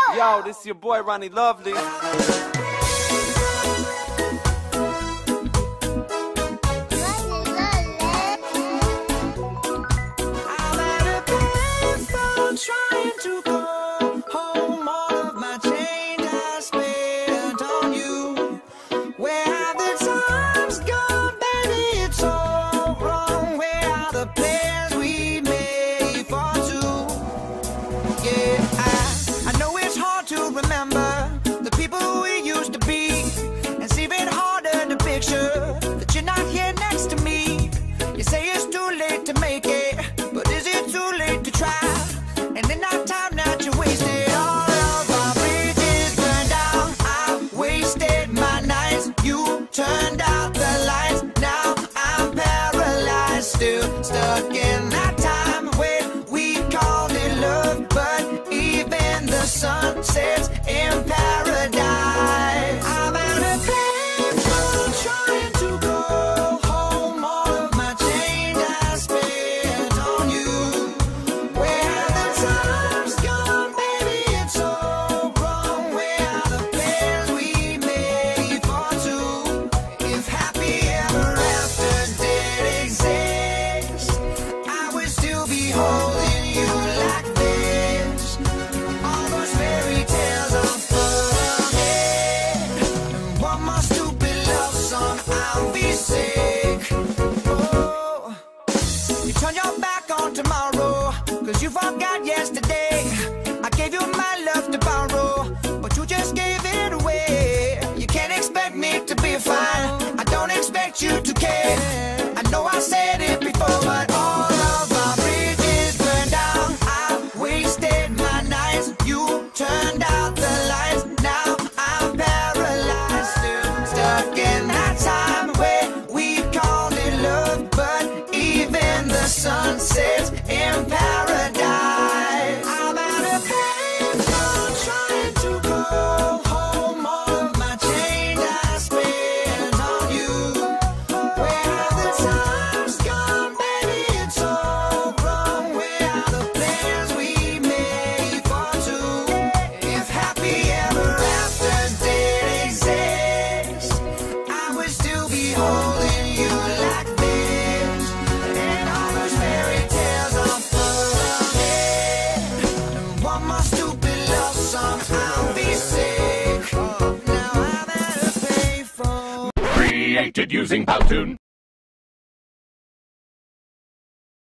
Yo, this is your boy Ronnie Lovely. Trying to go home, all of my change I spent on you. Where have the times gone, baby? It's all wrong. Where are the plans we made for two? Yeah, I know it's hard to remember the people we used to be. It's even harder to picture that you're not here next to me. You say it's too late to make it, but is it too late to try? And in our time that you wasted, all of our bridges burned down. I wasted my nights, you turned out the lights. Now I'm paralyzed, still stuck in that time when we called it love. But even the sun sets in paradise. I'm out of pain, trying to go home. All of my change I spent on you. Where the time's gone, baby, it's all wrong. Where are the plans we made for two? If happy ever after did exist, I would still be holding you like this. All those fairy tales are full of it. And one more stupid love song, I'll be sick. Oh, you turn your back on tomorrow, cause you forgot yesterday. I gave you my love to borrow, but you just gave it away. You can't expect me to be fine, I don't expect you to care. I know I said it before, but all of our bridges burned down. I wasted my nights, you turned out the lights. Now I'm paralyzed, still stuck in that time where we called it love. But even the sun sets in paradise. I'm out of pain, trying to go home. All of my change I spent on you. Where have the times gone, baby? It's all wrong. Where are the plans we made for two? If happy ever after did exist, I would still be holding you like this. And all those fairy tales are full of it. And one more stupid love song, I'll be sick. Now I'm at a payphone. Created using Powtoon.